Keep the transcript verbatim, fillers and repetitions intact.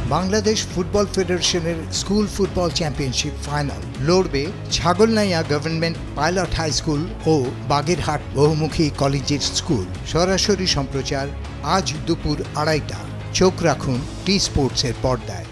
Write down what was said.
Bangladesh football ফেডারেশনের school football championship final লড়বে Chhagalnaiya government pilot high school ও বাগেরহাট বহুমুখী কলেজিয়েট স্কুল। সরাসরি সম্প্রচার আজ দুপুর আড়াইটা। চোখ রাখুন টি স্পোর্টসের পর্দায়।